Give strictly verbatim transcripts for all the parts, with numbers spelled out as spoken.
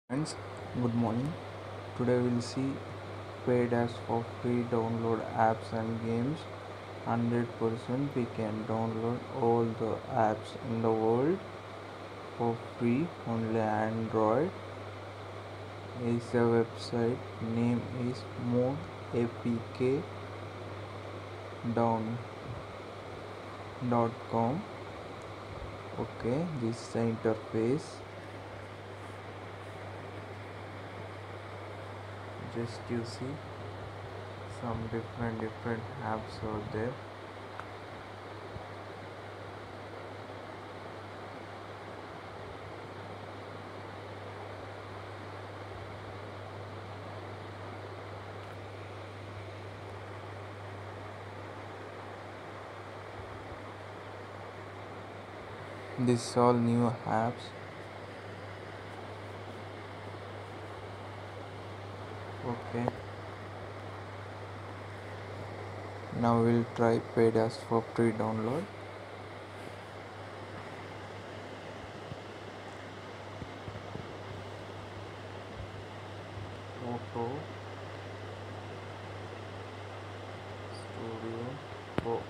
Friends, good morning. Today we'll see paid as for free download apps and games. one hundred percent we can download all the apps in the world for free. Only Android is a website. Name is modapk down dot com. Okay, this is the interface. Just you see some different different apps out there. This is all new apps. Okay, now we'll try paid as for free download. Photo Studio Pro.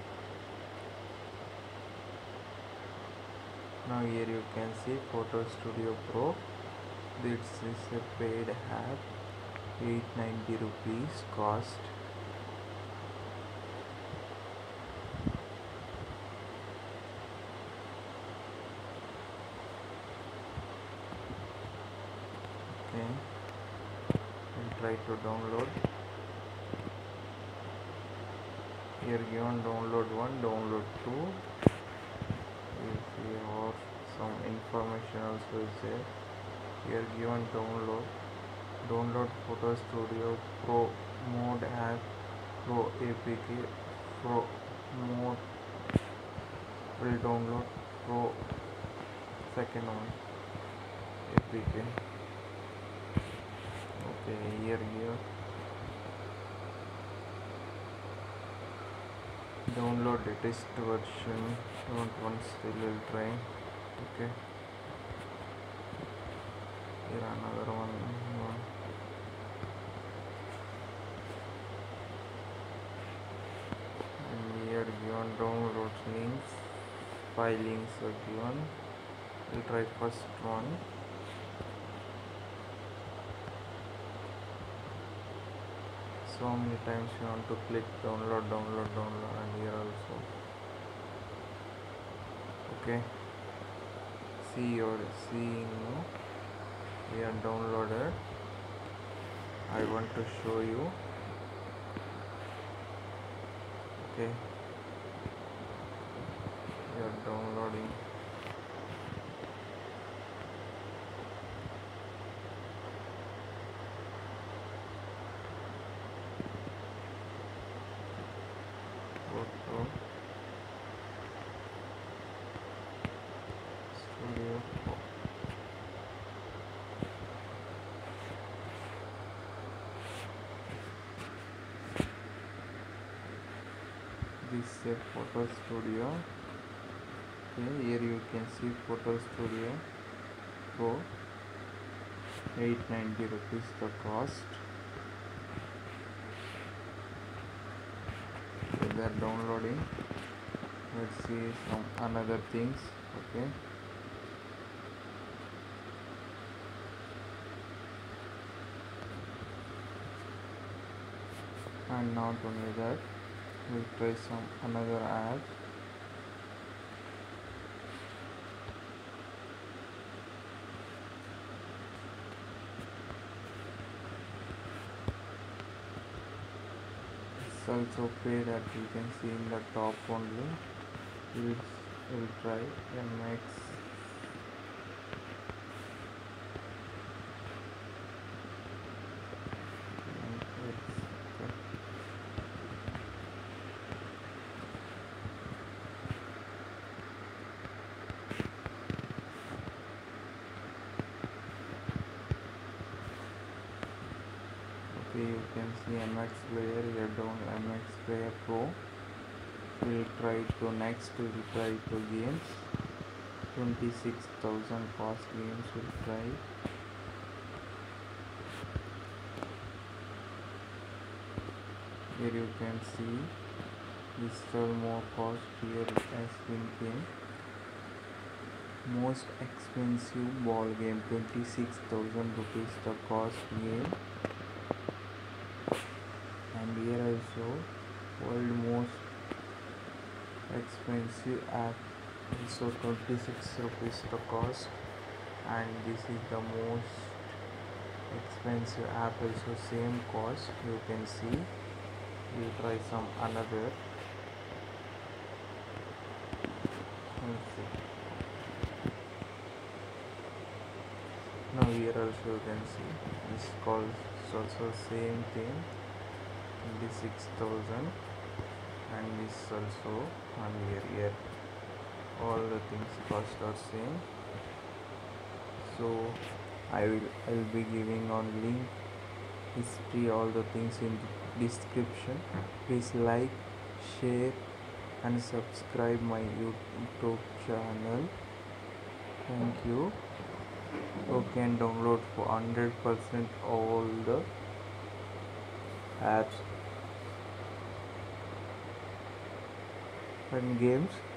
Now here you can see Photo Studio Pro. This is a paid app, eight ninety rupees cost. Okay, and try to download. Here given download one, download two. If you have some information also is there. Here given download. Download Photo Studio Pro mode app, Pro A P K, Pro mode will download Pro second one A P K. Okay, here here download latest version. Don't once still will try. Okay, here another one. one. And here given download links, five links are given. We'll try first one. So many times you want to click download, download, download, and here also. Okay, see your seeing no? We are downloaded. I want to show you. Okay, we are downloading. Photo Studio Pro. This is a photo studio. Okay, here you can see Photo Studio Pro, eight ninety rupees the cost. So they are downloading. Let's see some another things. Okay, and not only that, we'll try some another app. It's also paid that you can see in the top only. We'll, we'll try M X. Okay, you can see M X Player. Here down M X Player Pro. We'll try to next. We'll try to games. twenty-six thousand cost games. We'll try. Here you can see digital more cost. Here it has been came most expensive ball game, twenty-six thousand rupees the cost game. And here also world most expensive app, also twenty-six rupees the cost. And this is the most expensive app, also same cost. You can see. We'll try some another. Let's see. Now here also you can see this cost also same thing, twenty-six thousand, and this also, and here here all the things cost are same. So I will I will be giving on link, history, all the things in the description. Please like, share and subscribe my YouTube channel. Thank you. You can download for one hundred percent all the apps and games.